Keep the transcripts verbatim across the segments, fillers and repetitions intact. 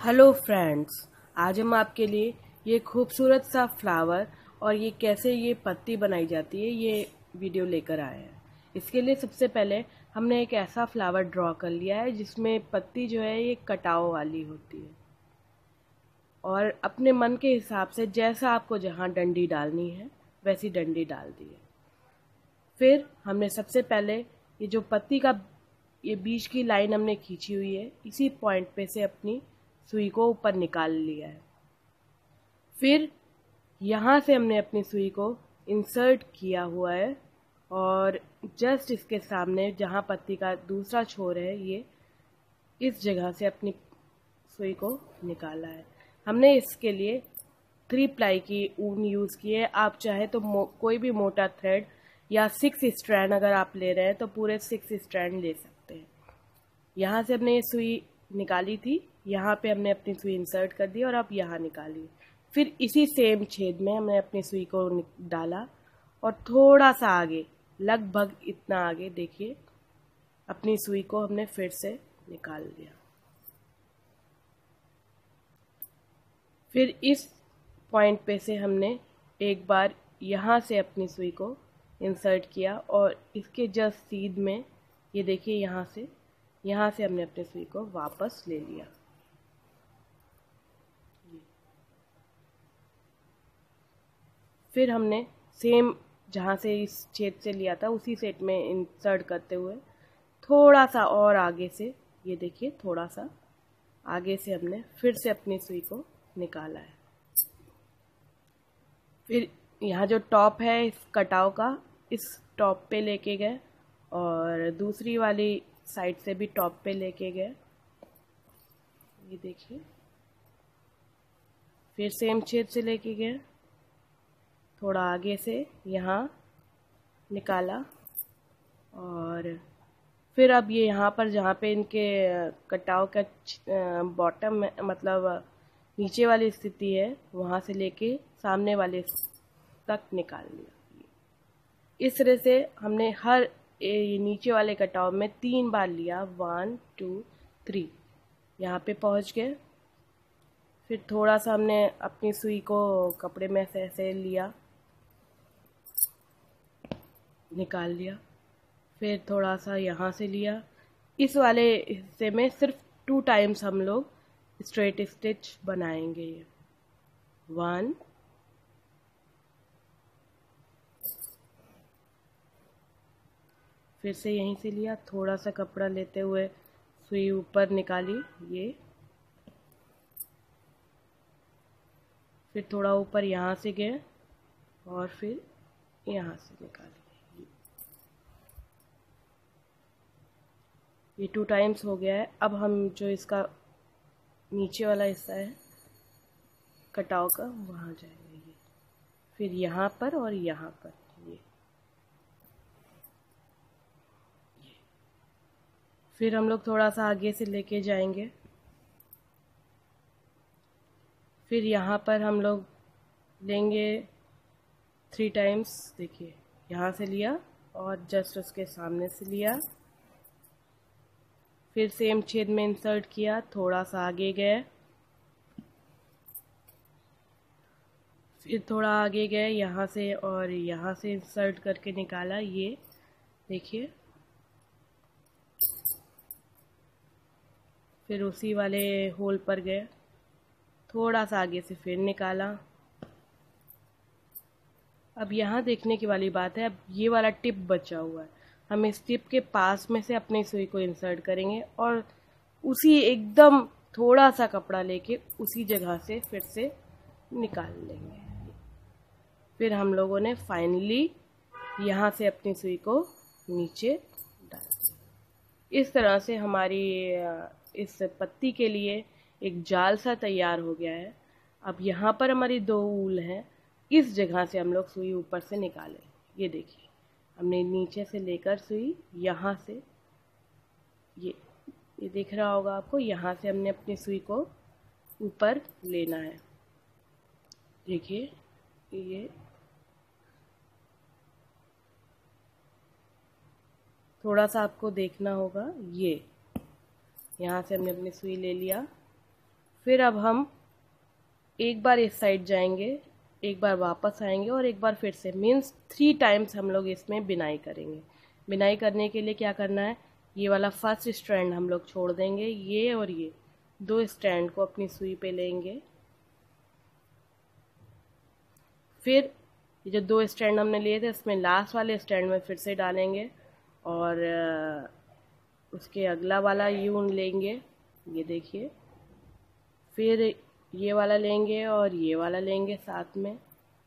Hello friends, आज हम आपके लिए ये खूबसूरत सा फ्लावर और ये कैसे ये पत्ती बनाई जाती है ये वीडियो लेकर आए हैं। इसके लिए सबसे पहले हमने एक ऐसा फ्लावर ड्रॉ कर लिया है जिसमें पत्ती जो है ये कटाव वाली होती है और अपने मन के हिसाब से जैसा आपको जहाँ डंडी डालनी है वैसी डंडी डाल दी है। फिर हमने सबसे पहले ये जो पत्ती का ये बीच की लाइन हमने खींची हुई है, इसी पॉइंट पे से अपनी सुई को ऊपर निकाल लिया है। फिर यहाँ से हमने अपनी सुई को इंसर्ट किया हुआ है और जस्ट इसके सामने जहाँ पत्ती का दूसरा छोर है ये इस जगह से अपनी सुई को निकाला है। हमने इसके लिए थ्री प्लाई की ऊन यूज़ की है। आप चाहे तो कोई भी मोटा थ्रेड या सिक्स स्ट्रैंड अगर आप ले रहे हैं तो पूरे सिक्स स्ट्रैंड ले सकते हैं। यहाँ से हमने ये सुई निकाली थी, यहाँ पे हमने अपनी सुई इंसर्ट कर दी और अब यहाँ निकाली। फिर इसी सेम छेद में हमने अपनी सुई को डाला और थोड़ा सा आगे, लगभग इतना आगे, देखिए अपनी सुई को हमने फिर से निकाल लिया। फिर इस पॉइंट पे से हमने एक बार यहाँ से अपनी सुई को इंसर्ट किया और इसके जस्ट सीध में ये देखिए यहाँ से यहाँ से हमने अपनी सुई को वापस ले लिया। फिर हमने सेम जहाँ से इस छेद से लिया था उसी सेट में इंसर्ट करते हुए थोड़ा सा और आगे से, ये देखिए थोड़ा सा आगे से हमने फिर से अपनी सुई को निकाला है। फिर यहाँ जो टॉप है इस कटाव का, इस टॉप पे लेके गए और दूसरी वाली साइड से भी टॉप पे लेके गए, ये देखिए। फिर सेम छेद से लेके गए, थोड़ा आगे से यहाँ निकाला और फिर अब ये यहाँ पर जहाँ पे इनके कटाव का बॉटम में मतलब नीचे वाली स्थिति है वहाँ से लेके सामने वाले तक निकाल लिया। इस तरह से हमने हर ये नीचे वाले कटाव में तीन बार लिया, वन टू थ्री, यहाँ पे पहुँच गए। फिर थोड़ा सा हमने अपनी सुई को कपड़े में से ऐसे लिया, निकाल लिया। फिर थोड़ा सा यहाँ से लिया। इस वाले हिस्से में सिर्फ टू टाइम्स हम लोग स्ट्रेट स्टिच बनाएंगे। ये वन, फिर से यहीं से लिया, थोड़ा सा कपड़ा लेते हुए सुई ऊपर निकाली, ये फिर थोड़ा ऊपर यहाँ से गए और फिर यहाँ से निकाली। ये टू टाइम्स हो गया है। अब हम जो इसका नीचे वाला हिस्सा है कटाव का वहाँ जाएंगे, ये फिर यहाँ पर और यहाँ पर, ये फिर हम लोग थोड़ा सा आगे से लेके जाएंगे। फिर यहाँ पर हम लोग लेंगे थ्री टाइम्स, देखिए यहाँ से लिया और जस्ट उसके सामने से लिया। फिर सेम छेद में इंसर्ट किया, थोड़ा सा आगे गए, फिर थोड़ा आगे गए यहाँ से और यहाँ से इंसर्ट करके निकाला, ये देखिए। फिर उसी वाले होल पर गए, थोड़ा सा आगे से फिर निकाला। अब यहाँ देखने की वाली बात है, अब ये वाला टिप बचा हुआ है, हम इस टिप के पास में से अपनी सुई को इंसर्ट करेंगे और उसी एकदम थोड़ा सा कपड़ा लेके उसी जगह से फिर से निकाल लेंगे। फिर हम लोगों ने फाइनली यहाँ से अपनी सुई को नीचे डाल दिया। इस तरह से हमारी इस पत्ती के लिए एक जाल सा तैयार हो गया है। अब यहाँ पर हमारी दो ऊल हैं, इस जगह से हम लोग सुई ऊपर से निकालें। ये देखिए हमने नीचे से लेकर सुई यहाँ से, ये ये दिख रहा होगा आपको, यहाँ से हमने अपनी सुई को ऊपर लेना है। देखिए ये थोड़ा सा आपको देखना होगा, ये यहाँ से हमने अपनी सुई ले लिया। फिर अब हम एक बार इस साइड जाएंगे, एक बार वापस आएंगे और एक बार फिर से, मीन्स थ्री टाइम्स हम लोग इसमें बिनाई करेंगे। बिनाई करने के लिए क्या करना है, ये वाला फर्स्ट स्ट्रैंड हम लोग छोड़ देंगे, ये और ये दो स्ट्रैंड को अपनी सुई पे लेंगे। फिर ये जो दो स्ट्रैंड हमने लिए थे इसमें लास्ट वाले स्ट्रैंड में फिर से डालेंगे और उसके अगला वाला यून लेंगे, ये देखिए। फिर ये वाला लेंगे और ये वाला लेंगे साथ में,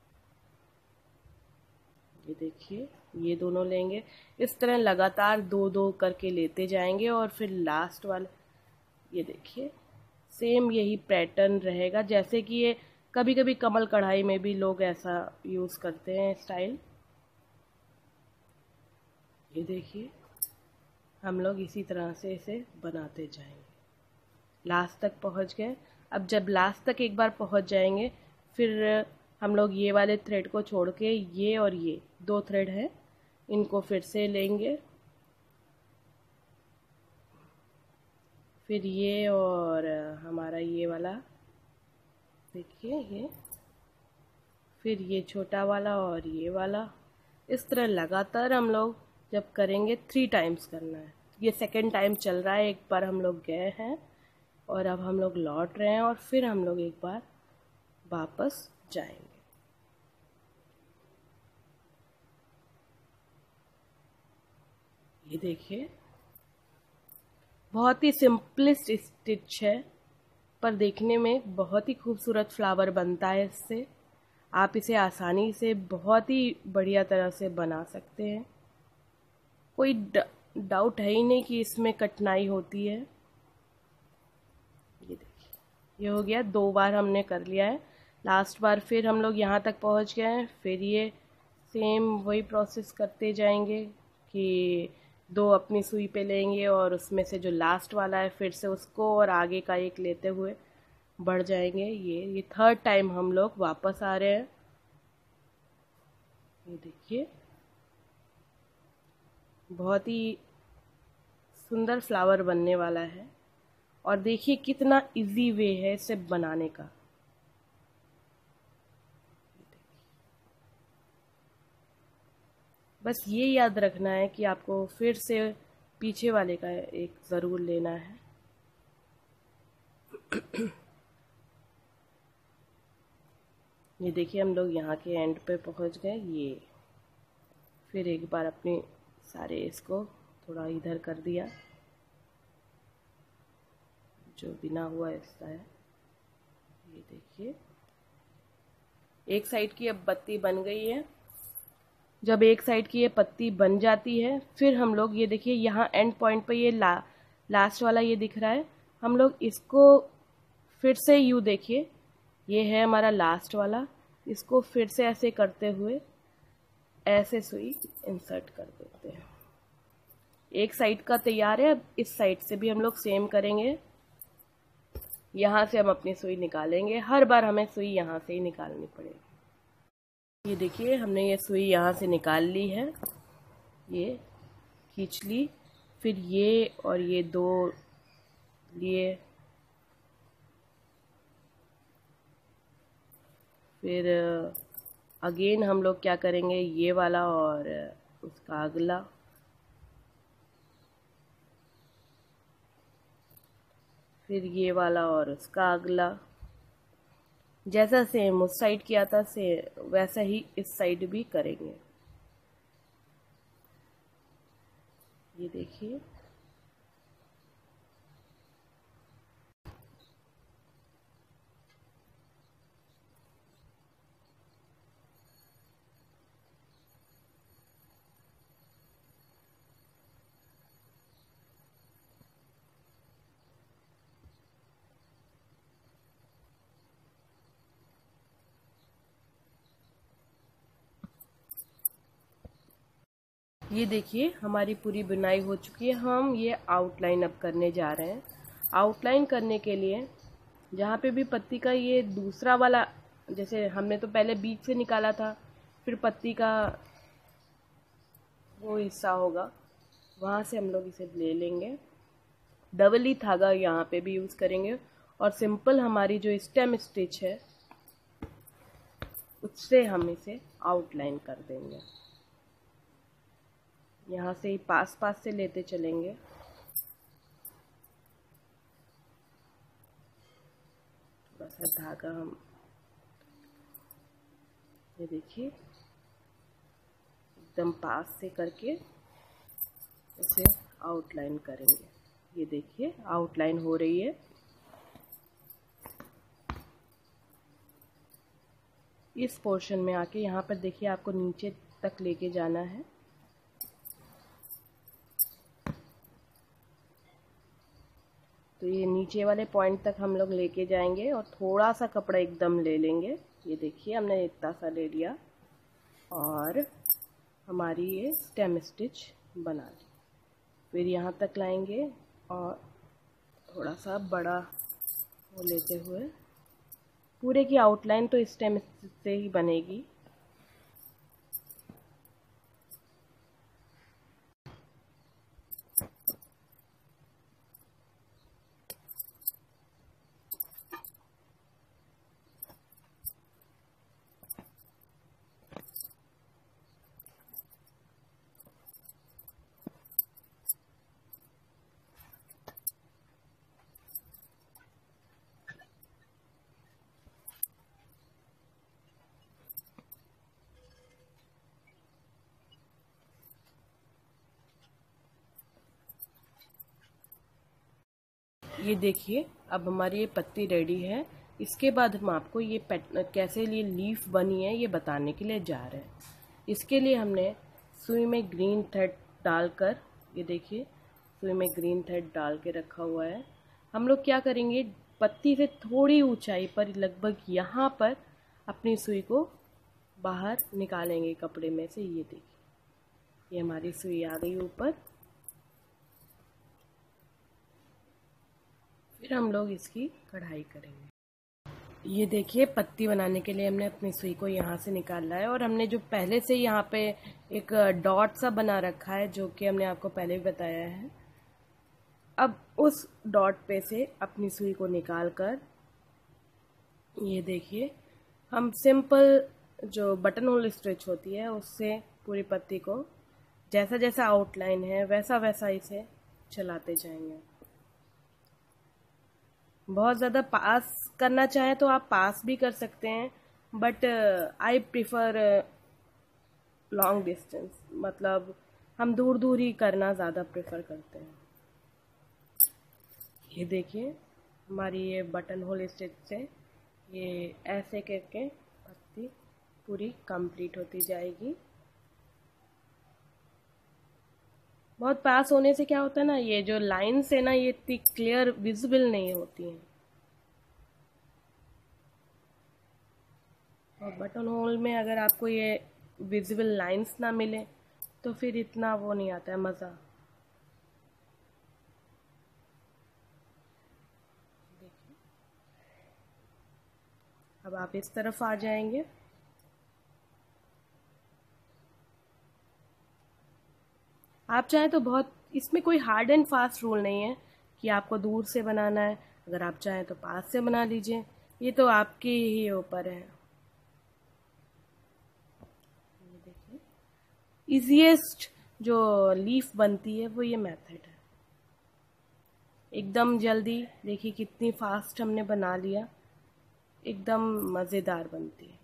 ये देखिए, ये दोनों लेंगे। इस तरह लगातार दो दो करके लेते जाएंगे और फिर लास्ट वाला, ये देखिए, सेम यही पैटर्न रहेगा। जैसे कि ये कभी कभी कमल कढ़ाई में भी लोग ऐसा यूज़ करते हैं स्टाइल। ये देखिए, हम लोग इसी तरह से इसे बनाते जाएंगे, लास्ट तक पहुंच गए। अब जब लास्ट तक एक बार पहुंच जाएंगे, फिर हम लोग ये वाले थ्रेड को छोड़ के ये और ये दो थ्रेड है, इनको फिर से लेंगे। फिर ये और हमारा ये वाला, देखिए ये, फिर ये छोटा वाला और ये वाला। इस तरह लगातार हम लोग जब करेंगे, थ्री टाइम्स करना है। ये सेकंड टाइम चल रहा है, एक बार हम लोग गए हैं और अब हम लोग लौट रहे हैं और फिर हम लोग एक बार वापस जाएंगे। ये देखिए, बहुत ही सिंपलेस्ट स्टिच है, पर देखने में बहुत ही खूबसूरत फ्लावर बनता है इससे। आप इसे आसानी से बहुत ही बढ़िया तरह से बना सकते हैं। कोई डाउट है ही नहीं कि इसमें कठिनाई होती है। ये देखिए, ये हो गया, दो बार हमने कर लिया है। लास्ट बार फिर हम लोग यहाँ तक पहुँच गए हैं। फिर ये सेम वही प्रोसेस करते जाएंगे कि दो अपनी सुई पे लेंगे और उसमें से जो लास्ट वाला है फिर से उसको और आगे का एक लेते हुए बढ़ जाएंगे। ये ये थर्ड टाइम हम लोग वापस आ रहे हैं। ये देखिए, बहुत ही सुंदर फ्लावर बनने वाला है और देखिए कितना इजी वे है इसे बनाने का। बस ये याद रखना है कि आपको फिर से पीछे वाले का एक ज़रूर लेना है। ये देखिए, हम लोग यहाँ के एंड पे पहुँच गए। ये फिर एक बार अपने सारे इसको थोड़ा इधर कर दिया, जो बिना हुआ इसका है। ये देखिए, एक साइड की अब बत्ती बन गई है। जब एक साइड की ये पत्ती बन जाती है, फिर हम लोग, ये देखिए यहाँ एंड पॉइंट पे ये ला, लास्ट वाला ये दिख रहा है, हम लोग इसको फिर से यूँ, देखिए ये है हमारा लास्ट वाला, इसको फिर से ऐसे करते हुए ऐसे सुई इंसर्ट कर देते हैं। एक साइड का तैयार है। अब इस साइड से भी हम लोग सेम करेंगे। यहाँ से हम अपनी सुई निकालेंगे, हर बार हमें सुई यहाँ से ही निकालनी पड़ेगी। ये देखिए, हमने ये सुई यहाँ से निकाल ली है, ये खींच ली। फिर ये और ये दो लिए, फिर अगेन हम लोग क्या करेंगे, ये वाला और उसका अगला, फिर ये वाला और उसका अगला। जैसा सेम उस साइड किया था से वैसा ही इस साइड भी करेंगे। ये देखिए, ये देखिए हमारी पूरी बुनाई हो चुकी है। हम ये आउटलाइन अब करने जा रहे हैं। आउटलाइन करने के लिए जहाँ पे भी पत्ती का ये दूसरा वाला, जैसे हमने तो पहले बीच से निकाला था, फिर पत्ती का वो हिस्सा होगा, वहाँ से हम लोग इसे ले लेंगे। डबल ही धागा यहाँ पे भी यूज़ करेंगे और सिंपल हमारी जो स्टेम स्टिच है उससे हम इसे आउटलाइन कर देंगे। यहाँ से ही पास पास से लेते चलेंगे। थोड़ा सा धागा हम, ये देखिए एकदम पास से करके इसे आउटलाइन करेंगे। ये देखिए आउटलाइन हो रही है। इस पोर्शन में आके यहाँ पर देखिए आपको नीचे तक लेके जाना है। तो ये नीचे वाले पॉइंट तक हम लोग लेके जाएंगे और थोड़ा सा कपड़ा एकदम ले लेंगे। ये देखिए हमने इतना सा ले लिया और हमारी ये स्टेम स्टिच बना ली। फिर यहाँ तक लाएंगे और थोड़ा सा बड़ा वो लेते हुए पूरे की आउटलाइन तो स्टेम स्टिच से ही बनेगी। ये देखिए अब हमारी ये पत्ती रेडी है। इसके बाद हम आपको ये कैसे ये लीफ बनी है ये बताने के लिए जा रहे हैं। इसके लिए हमने सुई में ग्रीन थ्रेड डालकर, ये देखिए सुई में ग्रीन थ्रेड डाल के रखा हुआ है। हम लोग क्या करेंगे, पत्ती से थोड़ी ऊंचाई पर लगभग यहाँ पर अपनी सुई को बाहर निकालेंगे कपड़े में से। ये देखिए ये हमारी सुई आ गई ऊपर। फिर हम लोग इसकी कढ़ाई करेंगे। ये देखिए पत्ती बनाने के लिए हमने अपनी सुई को यहाँ से निकाला है और हमने जो पहले से यहाँ पे एक डॉट सा बना रखा है जो कि हमने आपको पहले भी बताया है। अब उस डॉट पे से अपनी सुई को निकाल कर ये देखिए हम सिंपल जो बटन होल स्टिच होती है उससे पूरी पत्ती को जैसा जैसा आउटलाइन है वैसा वैसा इसे चलाते जाएंगे। बहुत ज़्यादा पास करना चाहे तो आप पास भी कर सकते हैं, but I prefer long distance, मतलब हम दूर दूर ही करना ज़्यादा प्रेफर करते हैं। ये देखिए हमारी ये बटन होल स्टिच से ये ऐसे करके पत्ती पूरी कंप्लीट होती जाएगी। बहुत पास होने से क्या होता है ना, ये जो लाइन्स है ना ये इतनी क्लियर विजिबल नहीं होती हैं। और बटन होल में अगर आपको ये विजिबल लाइन्स ना मिले तो फिर इतना वो नहीं आता है मज़ा। देखिए अब आप इस तरफ आ जाएंगे। आप चाहें तो बहुत, इसमें कोई हार्ड एंड फास्ट रूल नहीं है कि आपको दूर से बनाना है, अगर आप चाहें तो पास से बना लीजिए, ये तो आपके ही ऊपर है। ये देखिए इजीएस्ट जो लीफ बनती है वो ये मेथड है, एकदम जल्दी। देखिए कितनी फास्ट हमने बना लिया, एकदम मज़ेदार बनती है।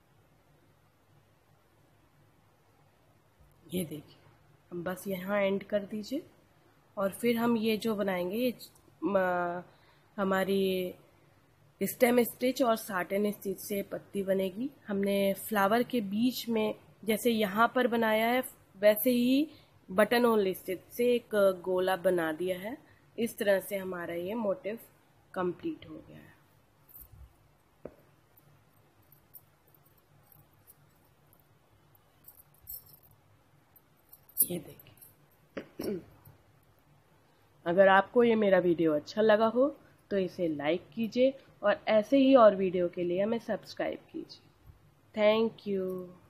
ये देखिए हम बस यहाँ एंड कर दीजिए और फिर हम ये जो बनाएंगे ये हमारी स्टेम स्टिच और साटन स्टिच से पत्ती बनेगी। हमने फ्लावर के बीच में जैसे यहाँ पर बनाया है वैसे ही बटन होल स्टिच से एक गोला बना दिया है। इस तरह से हमारा ये मोटिव कंप्लीट हो गया है। ये देखिए अगर आपको ये मेरा वीडियो अच्छा लगा हो तो इसे लाइक कीजिए और ऐसे ही और वीडियो के लिए हमें सब्सक्राइब कीजिए। Thank you.